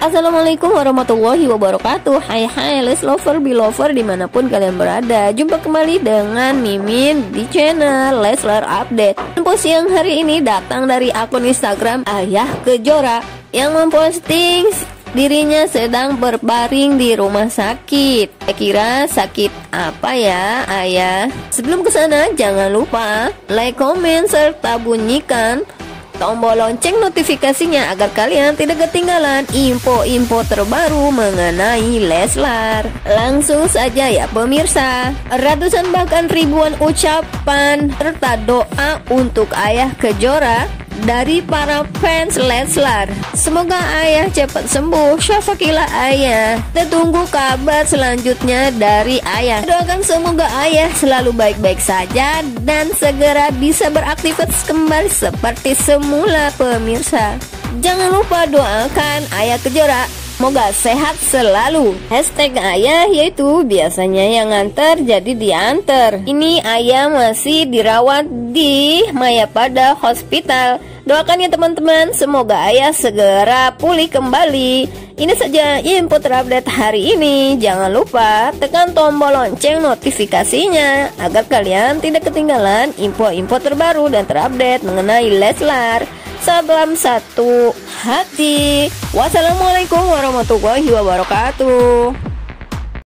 Assalamualaikum warahmatullahi wabarakatuh. Hai Les Lover, Belover dimanapun kalian berada. Jumpa kembali dengan Mimin di channel Leslar Update. Info siang hari ini datang dari akun Instagram Ayah Kejora yang memposting dirinya sedang berbaring di rumah sakit. Kira sakit apa ya Ayah? Sebelum kesana jangan lupa like, komen, serta bunyikan tombol lonceng notifikasinya agar kalian tidak ketinggalan info-info terbaru mengenai Leslar. Langsung saja ya pemirsa. Ratusan bahkan ribuan ucapan serta doa untuk Ayah Kejora dari para fans Leslar. Semoga Ayah cepat sembuh. Syafaqillah Ayah. Kita tunggu kabar selanjutnya dari Ayah. Doakan semoga Ayah selalu baik-baik saja dan segera bisa beraktivitas kembali seperti semula pemirsa. Jangan lupa doakan Ayah Kejora semoga sehat selalu. Hashtag Ayah yaitu biasanya yang nganter jadi diantar. Ini Ayah masih dirawat di Mayapada Hospital. Doakan ya teman-teman, semoga Ayah segera pulih kembali. Ini saja info terupdate hari ini. Jangan lupa tekan tombol lonceng notifikasinya agar kalian tidak ketinggalan info-info terbaru dan terupdate mengenai Leslar. Salam satu hati. Wassalamualaikum warahmatullahi wabarakatuh.